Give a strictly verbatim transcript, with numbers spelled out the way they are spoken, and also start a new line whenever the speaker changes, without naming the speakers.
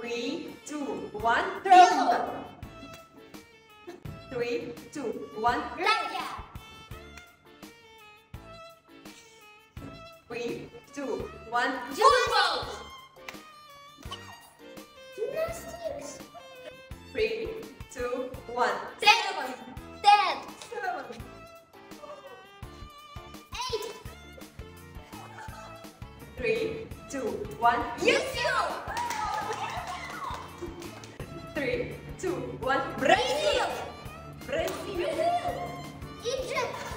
Three, two, one,
Yellow.
Three, two, one,
Russia.
Three, two, one,
Football. Gymnastics.
Three, two, one,
Seven. Ten.
seven,
Eight.
three, two, one,
YouTube.
three, two, one,
Brazil.
Brazil,
Egypt.